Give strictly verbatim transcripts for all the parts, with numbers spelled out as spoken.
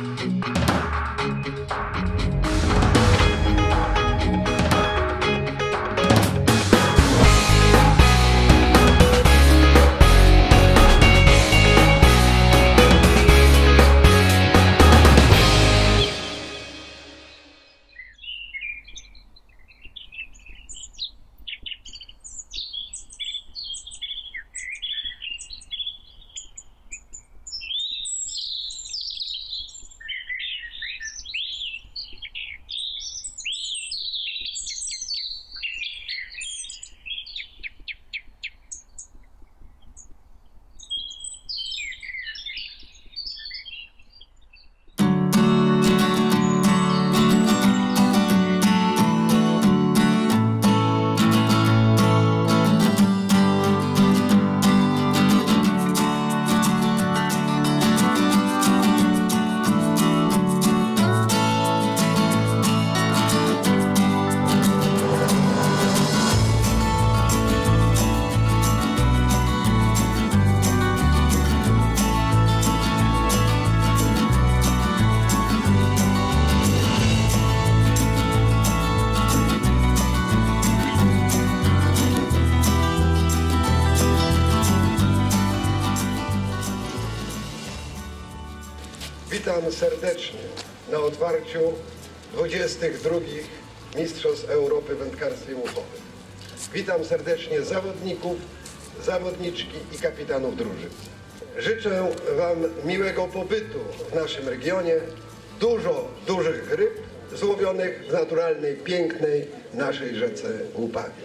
Witam serdecznie na otwarciu dwudziestych drugich Mistrzostw Europy w wędkarstwie muchowym. Witam serdecznie zawodników, zawodniczki i kapitanów drużyn. Życzę Wam miłego pobytu w naszym regionie, dużo dużych ryb złowionych w naturalnej, pięknej naszej rzece Łupawie.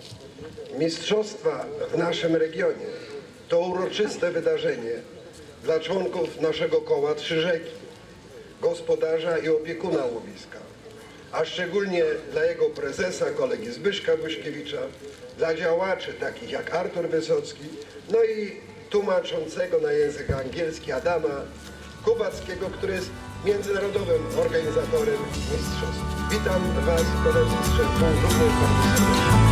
Mistrzostwa w naszym regionie to uroczyste wydarzenie dla członków naszego koła Trzy Rzeki, gospodarza i opiekuna łowiska, a szczególnie dla jego prezesa, kolegi Zbyszka Buśkiewicza, dla działaczy takich jak Artur Wysocki, no i tłumaczącego na język angielski Adama Kubackiego, który jest międzynarodowym organizatorem mistrzostw. Witam Was, koledzy z Rzeki, również bardzo serdecznie.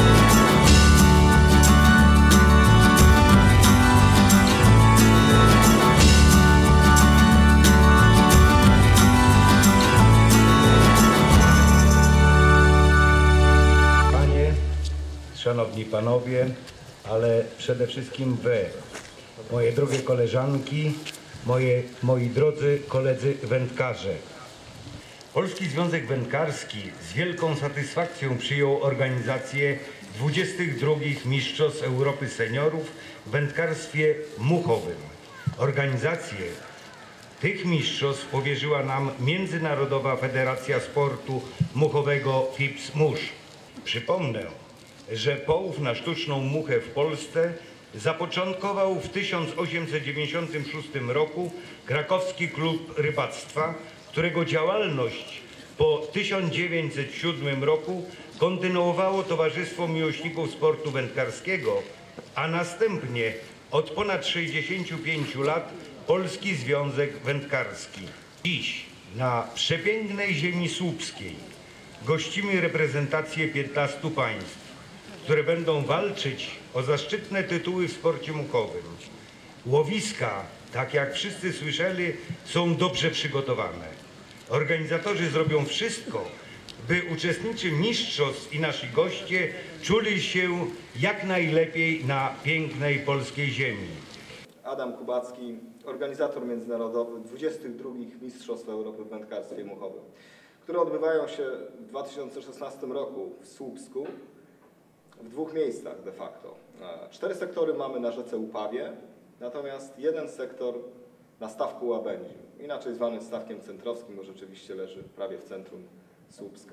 Szanowni Panowie, ale przede wszystkim Wy, moje drogie koleżanki, moje, moi drodzy koledzy wędkarze. Polski Związek Wędkarski z wielką satysfakcją przyjął organizację dwudziestych drugich Mistrzostw Europy Seniorów w wędkarstwie muchowym. Organizację tych mistrzostw powierzyła nam Międzynarodowa Federacja Sportu Muchowego F I P S Musz. Przypomnę, że połów na sztuczną muchę w Polsce zapoczątkował w tysiąc osiemset dziewięćdziesiątym szóstym roku Krakowski Klub Rybactwa, którego działalność po tysiąc dziewięćset siódmym roku kontynuowało Towarzystwo Miłośników Sportu Wędkarskiego, a następnie od ponad sześćdziesięciu pięciu lat Polski Związek Wędkarski. Dziś na przepięknej ziemi słupskiej gościmy reprezentację piętnastu państw, które będą walczyć o zaszczytne tytuły w sporcie muchowym. Łowiska, tak jak wszyscy słyszeli, są dobrze przygotowane. Organizatorzy zrobią wszystko, by uczestnicy mistrzostw i nasi goście czuli się jak najlepiej na pięknej polskiej ziemi. Adam Kubacki, organizator międzynarodowy dwudziestych drugich Mistrzostw Europy w wędkarstwie muchowym, które odbywają się w dwa tysiące szesnastym roku w Słupsku, w dwóch miejscach de facto. Cztery sektory mamy na rzece Łupawie, natomiast jeden sektor na stawku Łabędziu, inaczej zwany stawkiem centrowskim, bo rzeczywiście leży prawie w centrum Słupska.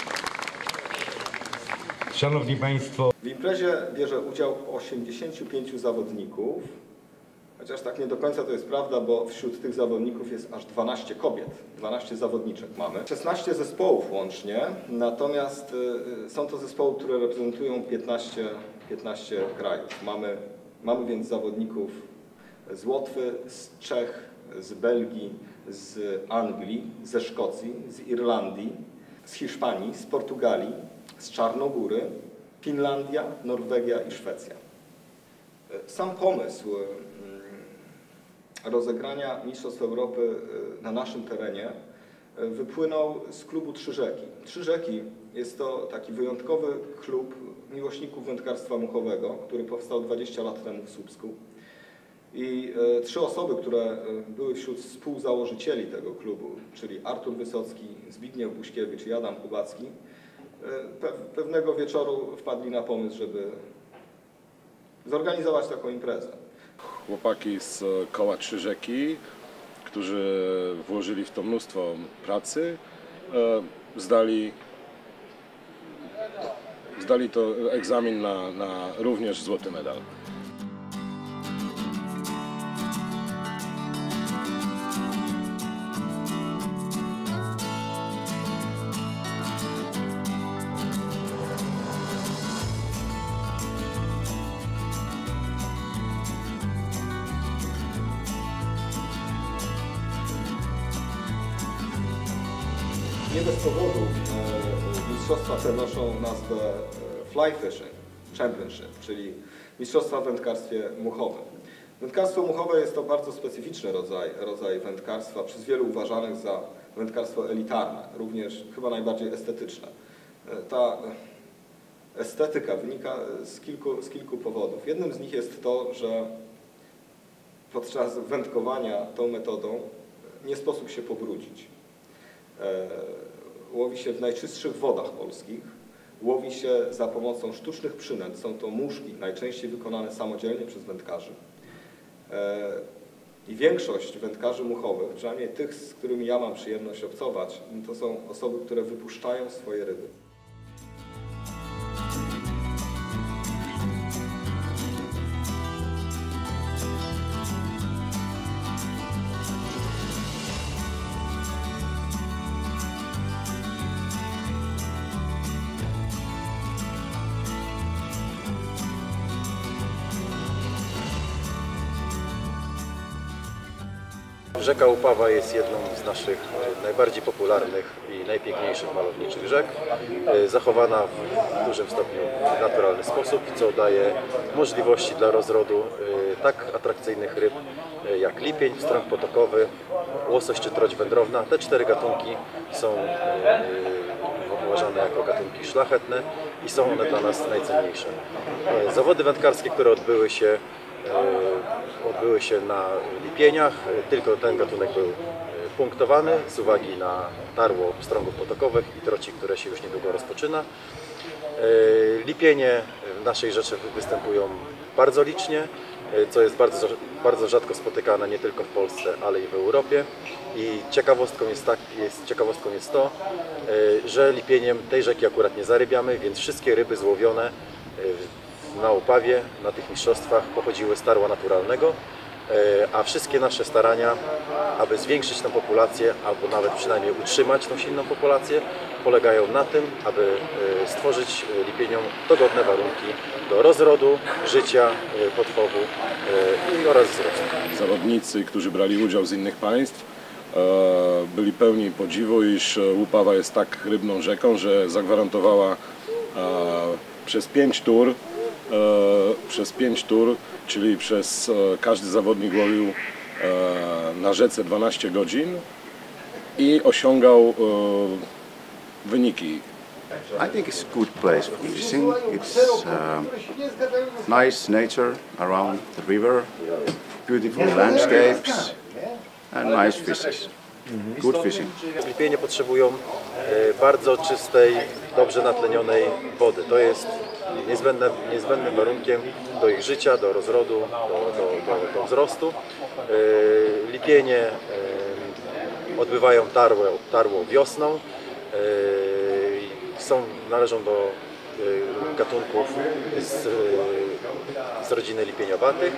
Szanowni Państwo, w imprezie bierze udział osiemdziesięciu pięciu zawodników, chociaż tak nie do końca to jest prawda, bo wśród tych zawodników jest aż dwanaście kobiet, dwanaście zawodniczek mamy. szesnaście zespołów łącznie, natomiast y, są to zespoły, które reprezentują piętnaście, piętnaście krajów. Mamy, mamy więc zawodników z Łotwy, z Czech, z Belgii, z Anglii, ze Szkocji, z Irlandii, z Hiszpanii, z Portugalii, z Czarnogóry, Finlandia, Norwegia i Szwecja. Sam pomysł rozegrania Mistrzostw Europy na naszym terenie wypłynął z klubu Trzy Rzeki. Trzy Rzeki jest to taki wyjątkowy klub miłośników wędkarstwa muchowego, który powstał dwadzieścia lat temu w Słupsku. I e, trzy osoby, które e, były wśród współzałożycieli tego klubu, czyli Artur Wysocki, Zbigniew Buśkiewicz i Adam Kubacki, e, pe pewnego wieczoru wpadli na pomysł, żeby zorganizować taką imprezę. Chłopaki z koła Trzy Rzeki, którzy włożyli w to mnóstwo pracy, e, zdali, zdali to egzamin na, na również złoty medal. Nie bez powodu e, mistrzostwa te noszą nazwę e, Fly Fishing Championship, czyli mistrzostwa w wędkarstwie muchowym. Wędkarstwo muchowe jest to bardzo specyficzny rodzaj, rodzaj wędkarstwa, przez wielu uważanych za wędkarstwo elitarne, również chyba najbardziej estetyczne. E, ta estetyka wynika z kilku, z kilku powodów. Jednym z nich jest to, że podczas wędkowania tą metodą nie sposób się pobrudzić. Łowi się w najczystszych wodach polskich, łowi się za pomocą sztucznych przynęt. Są to muszki, najczęściej wykonane samodzielnie przez wędkarzy. I większość wędkarzy muchowych, przynajmniej tych, z którymi ja mam przyjemność obcować, to są osoby, które wypuszczają swoje ryby. Rzeka Łupawa jest jedną z naszych najbardziej popularnych i najpiękniejszych malowniczych rzek, zachowana w dużym stopniu w naturalny sposób, co daje możliwości dla rozrodu tak atrakcyjnych ryb jak lipień, pstrąg potokowy, łosoś czy troć wędrowna. Te cztery gatunki są uważane jako gatunki szlachetne i są one dla nas najcenniejsze. Zawody wędkarskie, które odbyły się odbyły się na lipieniach, tylko ten gatunek był punktowany z uwagi na tarło pstrągów potokowych i troci, które się już niedługo rozpoczyna. Lipienie w naszej rzece występują bardzo licznie, co jest bardzo, bardzo rzadko spotykane nie tylko w Polsce, ale i w Europie. I ciekawostką jest, tak, jest, ciekawostką jest to, że lipieniem tej rzeki akurat nie zarybiamy, więc wszystkie ryby złowione na Łupawie, na tych mistrzostwach pochodziły z tarła naturalnego, a wszystkie nasze starania, aby zwiększyć tę populację, albo nawet przynajmniej utrzymać tą silną populację, polegają na tym, aby stworzyć lipieniom dogodne warunki do rozrodu, życia, podchowu i oraz wzrostu. Zawodnicy, którzy brali udział z innych państw, byli pełni podziwu, iż Łupawa jest tak rybną rzeką, że zagwarantowała przez pięć tur E, przez pięć tur, czyli przez e, każdy zawodnik łowił e, na rzece dwanaście godzin i osiągał e, wyniki. I think it's a good place for fishing. It's uh, nice nature around the river, beautiful landscapes and nice fishes. Good fishing. Lipienie potrzebują bardzo czystej, dobrze natlenionej wody. To jest niezbędne, niezbędnym warunkiem do ich życia, do rozrodu, do, do, do, do wzrostu. Lipienie odbywają tarło, tarło wiosną. Są, należą do gatunków z, z rodziny lipieniowatych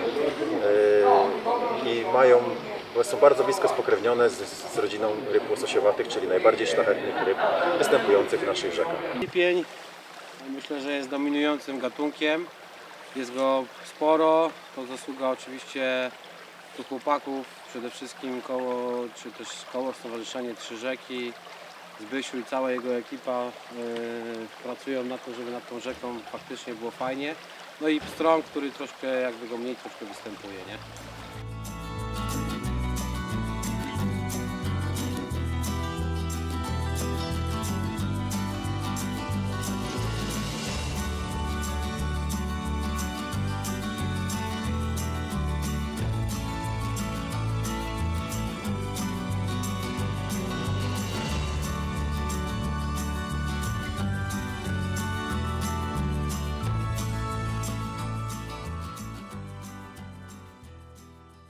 i mają, są bardzo blisko spokrewnione z, z rodziną ryb łososiowatych, czyli najbardziej szlachetnych ryb występujących w naszych rzekach. Lipień myślę, że jest dominującym gatunkiem, jest go sporo, to zasługa oczywiście tych chłopaków, przede wszystkim koło, czy też koło Stowarzyszenie Trzy Rzeki, Zbysiu i cała jego ekipa yy, pracują na to, żeby nad tą rzeką faktycznie było fajnie. No i pstrąg, który troszkę jakby go mniej troszkę występuje, nie?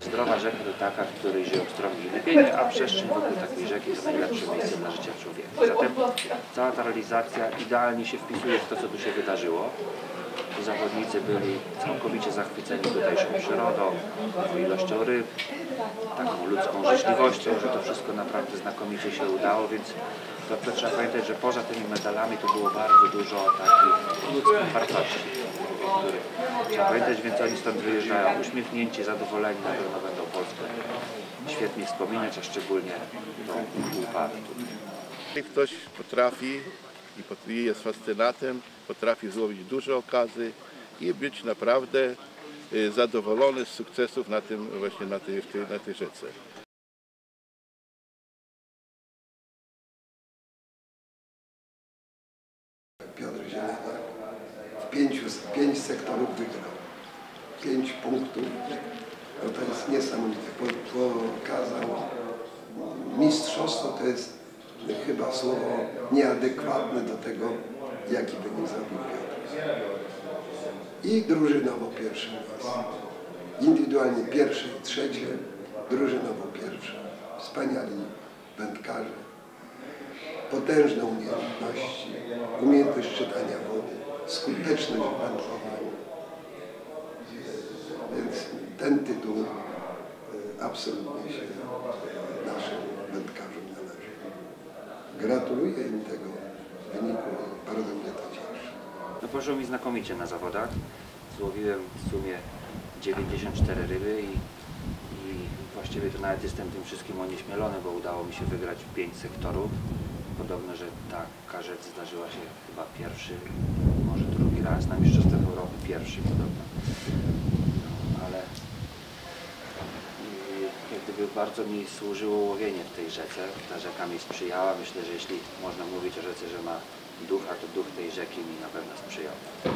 Zdrowa rzeka to taka, w której żyją strągi i lepienie, a przestrzeń wokół takiej rzeki jest najlepszym miejscem dla życia człowieka. Zatem cała ta realizacja idealnie się wpisuje w to, co tu się wydarzyło. Zawodnicy byli całkowicie zachwyceni tutejszą przyrodą, ilością ryb, taką ludzką życzliwością, że to wszystko naprawdę znakomicie się udało, więc to, to trzeba pamiętać, że poza tymi medalami to było bardzo dużo takich ludzkich wartości, których trzeba pamiętać, więc oni stąd wyjeżdżają uśmiechnięci, zadowoleni, na pewno będą Polskę świetnie wspominać, a szczególnie tą Łupawę. Jeśli ktoś potrafi i jest fascynatem, potrafi złowić duże okazy i być naprawdę zadowolony z sukcesów na tym właśnie na tej, na tej rzece. Piotr Zieleniak w pięciu, pięć sektorów wygrał. Pięć punktów. No to jest niesamowite. Pokazał mistrzostwo, to jest chyba słowo nieadekwatne do tego, jaki wynik zrobił Piotr. I drużynowo pierwsze miejsce. Indywidualnie pierwsze i trzecie, drużynowo pierwsze. Wspaniali wędkarze. Potężne umiejętności, umiejętność czytania wody, skuteczność w wędrowaniu. Więc ten tytuł absolutnie się naszym wędkarzom należy. Gratuluję im tego wyniku, bardzo mnie to cieszy. No poszło mi znakomicie na zawodach. Złowiłem w sumie dziewięćdziesiąt cztery ryby i, i właściwie to nawet jestem tym wszystkim onieśmielony, bo udało mi się wygrać pięć sektorów. Podobno, że taka rzecz zdarzyła się chyba pierwszy, może drugi raz, na Mistrzostwach Europy pierwszy podobno. No, ale jak gdyby bardzo mi służyło łowienie w tej rzece. Ta rzeka mi sprzyjała. Myślę, że jeśli można mówić o rzece, że ma ducha, to duch tej rzeki mi na pewno sprzyjał.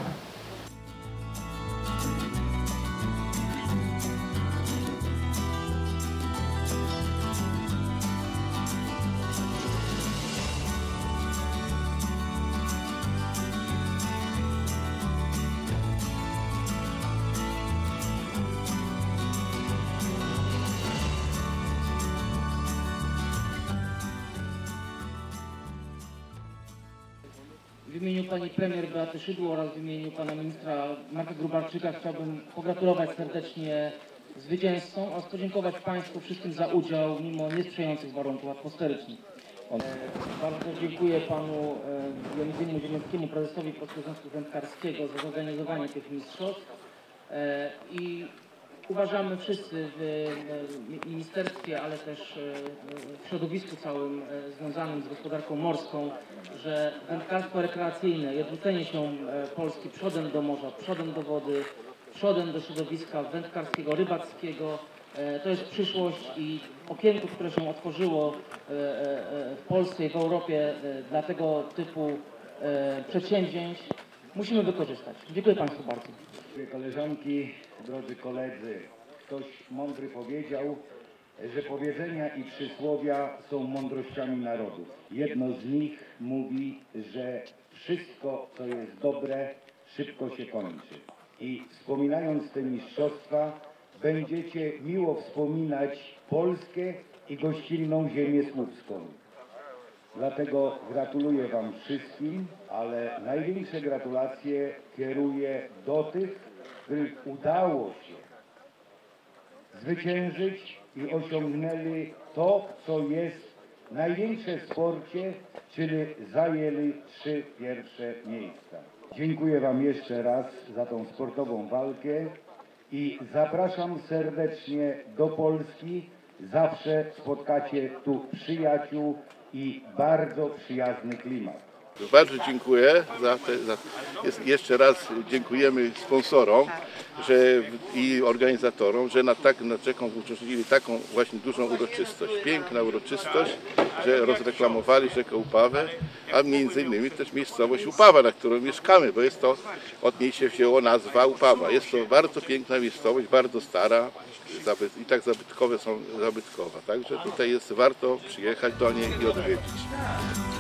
W imieniu pani premier Beaty Szydło oraz w imieniu pana ministra Marka Gróbarczyka chciałbym pogratulować serdecznie zwycięzcom oraz podziękować państwu wszystkim za udział mimo niesprzyjających warunków atmosferycznych. Bardzo dziękuję panu Jonizymu Ziemieckiemu, prezesowi Polskiego Związku Wędkarskiego za zorganizowanie tych mistrzostw i uważamy wszyscy w ministerstwie, ale też w środowisku całym związanym z gospodarką morską, że wędkarstwo rekreacyjne i odwrócenie się Polski przodem do morza, przodem do wody, przodem do środowiska wędkarskiego, rybackiego to jest przyszłość i okienko, które się otworzyło w Polsce i w Europie dla tego typu przedsięwzięć musimy wykorzystać. Dziękuję państwu bardzo. Koleżanki, drodzy koledzy, ktoś mądry powiedział, że powiedzenia i przysłowia są mądrościami narodów. Jedno z nich mówi, że wszystko, co jest dobre, szybko się kończy. I wspominając te mistrzostwa, będziecie miło wspominać Polskę i gościnną ziemię słupską. Dlatego gratuluję wam wszystkim, ale największe gratulacje kieruję do tych, których udało się zwyciężyć i osiągnęli to, co jest największe w sporcie, czyli zajęli trzy pierwsze miejsca. Dziękuję wam jeszcze raz za tą sportową walkę i zapraszam serdecznie do Polski. Zawsze spotkacie tu przyjaciół i bardzo przyjazny klimat. Bardzo dziękuję za te, za, jest, jeszcze raz dziękujemy sponsorom że, i organizatorom, że na tak, nad rzeką uczestniczyli taką właśnie dużą uroczystość. Piękna uroczystość, że rozreklamowali rzekę Łupawę, a między innymi też miejscowość Łupawa, na którą mieszkamy, bo jest to, od niej się wzięło nazwa Łupawa. Jest to bardzo piękna miejscowość, bardzo stara i tak zabytkowe są zabytkowa. Także tutaj jest warto przyjechać do niej i odwiedzić.